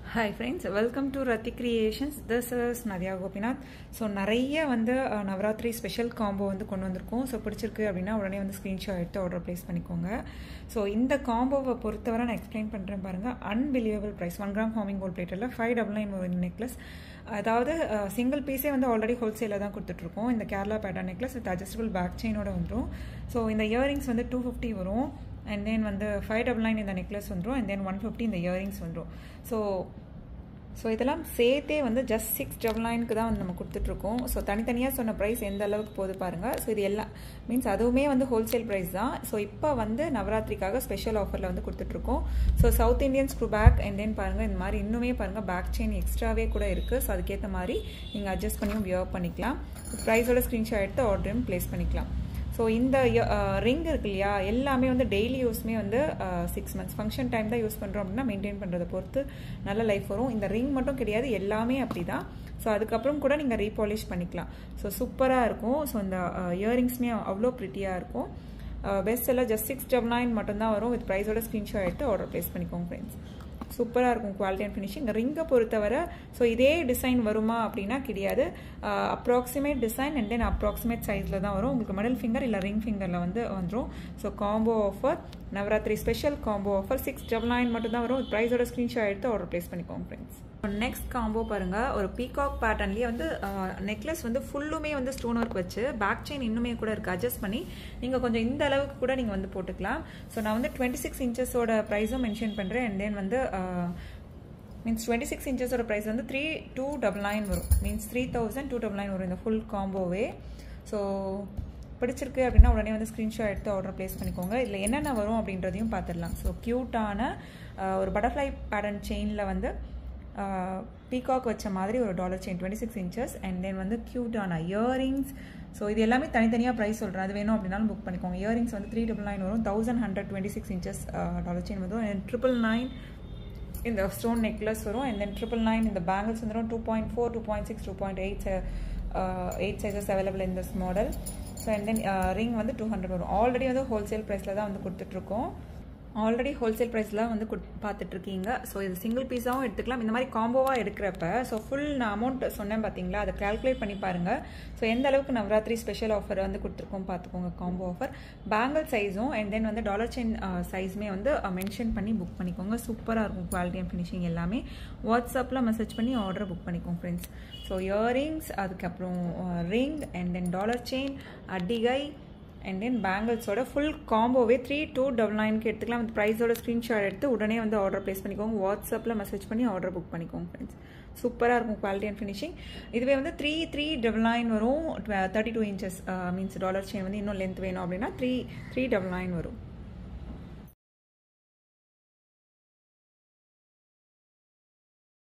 Hi friends, welcome to Rathi Creations. This is Nadya Gopinath. So நிறைய வந்து Navaratri special combo வந்து கொண்டு வந்திருக்கோம். ஸோ பிடிச்சிருக்கு அப்படின்னா உடனே வந்து ஸ்க்ரீன்ஷாட் எடுத்து ஆர்டர் ப்ளேஸ் பண்ணிக்கோங்க. ஸோ இந்த காம்போவை பொறுத்தவரை நான் எக்ஸ்பிளைன் பண்ணுறேன் பாருங்கள். Unbelievable price 1 gram hamming gold பிளேட்டில் 599 ஒரு நெக்லஸ். அதாவது சிங்கிள் பீஸே வந்து ஆல்ரெடி ஹோல்சேலில் தான் கொடுத்துட்ருக்கோம். இந்த Kerala pattern necklace with adjustable back செயினோட வந்துடும். ஸோ இந்த இயரிங்ஸ் வந்து 250 வரும். And then வந்து 599 இந்த நெக்லஸ் வந்துடும். And then 150 இந்த இயரிங்ஸ் வந்துடும். ஸோ இதெல்லாம் சேர்த்தே வந்து ஜஸ்ட் 699க்கு தான் வந்து நம்ம கொடுத்துட்ருக்கோம். ஸோ தனித்தனியாக சொன்ன ப்ரைஸ் எந்த அளவுக்கு போகுது பாருங்கள். ஸோ இது எல்லாம் மீன்ஸ் அதுவுமே வந்து ஹோல்சேல் ப்ரைஸ் தான். ஸோ இப்போ வந்து நவராத்திரிக்காக ஸ்பெஷல் ஆஃபரில் வந்து கொடுத்துட்ருக்கோம். So south Indian screw back and then பாருங்கள் இந்த மாதிரி இன்னுமே பாருங்கள் பேக் செயின் எக்ஸ்ட்ராவே கூட இருக்குது. ஸோ அதுக்கேற்ற மாதிரி நீங்கள் அட்ஜஸ்ட் பண்ணியும் வியர் பண்ணிக்கலாம். ப்ரைஸோட ஸ்க்ரீன்ஷாட் எடுத்து ஆர்டரும் ப்ளேஸ் பண்ணிக்கலாம். ஸோ இந்த ரிங் இருக்கு இல்லையா, எல்லாமே வந்து டெய்லி யூஸ்மே வந்து 6 months ஃபங்க்ஷன் டைம் தான் யூஸ் பண்ணுறோம் அப்படின்னா மெயின்டைன் பண்ணுறதை பொறுத்து நல்ல லைஃப் வரும். இந்த ரிங் மட்டும் கிடையாது, எல்லாமே அப்படி தான். ஸோ அதுக்கப்புறம் கூட நீங்கள் ரீபாலிஷ் பண்ணிக்கலாம். ஸோ சூப்பராக இருக்கும். ஸோ இந்த இயரிங்ஸ்மே அவ்வளோ ப்ரிட்டியாக இருக்கும். பெஸ்ட் எல்லாம் ஜஸ்ட் 699 மட்டும்தான் வரும். வித் ப்ரைஸோட ஸ்க்ரீன்ஷாட் எடுத்து ஆர்டர் ப்ளேஸ் பண்ணிக்கோங்க ஃப்ரெண்ட்ஸ். சூப்பராக இருக்கும் குவாலிட்டி அண்ட் ஃபினிஷிங். ரிங்கை பொறுத்தவரை ஸோ இதே டிசைன் வருமா அப்படின்னா கிடையாது. Approximate design and then approximate சைஸில் தான் வரும். உங்களுக்கு மிடில் ஃபிங்கர் இல்லை ரிங் ஃபிங்கரில் வந்து வந்துடும். So combo offer Navratri special combo offer 699 மட்டும் தான் வரும். ப்ரைஸோட ஸ்க்ரீன்ஷாட் எடுத்து ஆர்டர் ப்ளேஸ் பண்ணிக்கோங்க ஃப்ரெண்ட்ஸ். நெக்ஸ்ட் காம்போ பாருங்கள். ஒரு பீகாக் பேட்டர்ன்லேயே வந்து நெக்லஸ் வந்து ஃபுல்லுமே வந்து ஸ்டோன் ஒர்க் வச்சு பேக் செயின் இன்னுமே கூட இருக்குது. அட்ஜஸ்ட் பண்ணி நீங்கள் கொஞ்சம் இந்த அளவுக்கு கூட நீங்கள் வந்து போட்டுக்கலாம். ஸோ நான் வந்து 26 inches ப்ரைஸும் மென்ஷன் பண்ணுறேன். அண்ட் தென் வந்து மீன்ஸ் 26 inches ப்ரைஸ் வந்து 3299 வரும். மீன்ஸ் 3299 வரும் இந்த ஃபுல் காம்போவே. ஸோ பிடிச்சிருக்கு அப்படின்னா உடனே வந்து ஸ்க்ரீன்ஷாட் எடுத்து ஆர்டர் ப்ளேஸ் பண்ணிக்கோங்க. இதில் என்னென்ன வரும் அப்படின்றதையும் பார்த்துடலாம். ஸோ க்யூட்டான ஒரு பட்டர்ஃப்ளை பேட்டர்ன் செயினில் வந்து பீகாக் வச்ச மாதிரி ஒரு dollar chain 26 inches and then வந்து க்யூட்டான இயரிங்ஸ். ஸோ இது எல்லாமே தனித்தனியாக ப்ரைஸ் சொல்கிறேன். அது வேணும் அப்படின்னாலும் புக் பண்ணிக்கோங்க. இயரிங்ஸ் வந்து 399 வரும். 1126 inches டாலர் செயின் வரும். அண்ட் 999 இந்த ஸ்டோன் நெக்லஸ் வரும். அண்ட் தென் 999 இந்த பேங்கிள்ஸ் வந்துடும். 2.4 2.6 2.8 8 sizes available in this model. So and then ring வந்து 200 வரும். ஆல்ரெடி வந்து ஹோல்சேல் ப்ரைஸில் தான் வந்து கொடுத்துட்ருக்கோம். ஆல்ரெடி ஹோல்சேல் ப்ரைஸில் வந்து பார்த்துட்ருக்கீங்க. ஸோ இது சிங்கிள் பீஸாகவும் எடுத்துக்கலாம். இந்த மாதிரி காம்போவாக எடுக்கிறப்ப ஸோ ஃபுல் நான் அமௌண்ட் சொன்னேன் பார்த்தீங்களா, அதை கால்குலேட் பண்ணி பாருங்கள். ஸோ எந்த அளவுக்கு நவராத்திரி ஸ்பெஷல் ஆஃபர் வந்து கொடுத்துருக்கோம் பார்த்துக்கோங்க. காம்போ ஆஃபர் பேங்கிள் சைஸும் அண்ட் தென் வந்து டாலர் செயின் சைஸுமே வந்து மென்ஷன் பண்ணி புக் பண்ணிக்கோங்க. சூப்பராக இருக்கும் குவாலிட்டி அண்ட் ஃபினிஷிங் எல்லாமே. வாட்ஸ்அப்பில் மெசேஜ் பண்ணி ஆர்டர் புக் பண்ணிக்கோங்க ஃப்ரெண்ட்ஸ். ஸோ இயரிங்ஸ், அதுக்கப்புறம் ring and then dollar chain, அடிகை அண்ட் தென் பேங்கிள்ஸோட ஃபுல் காம்போவே 3299க்கு எடுத்துக்கலாம். அந்த ப்ரைஸோட ஸ்க்ரீன்ஷாட் எடுத்து உடனே வந்து ஆர்டர் ப்ளேஸ் பண்ணிக்கோங்க. வாட்ஸ்அப்பில் மெசேஜ் பண்ணி ஆர்டர் புக் பண்ணிக்கோங்க ஃப்ரெண்ட்ஸ். சூப்பராக இருக்கும் குவாலிட்டி அண்ட் ஃபினிஷிங். இதுவே வந்து 3399 வரும். 32 inches மீன்ஸ் டாலர் செயின் வந்து இன்னும் லென்த் வேணும் அப்படின்னா 399 வரும்.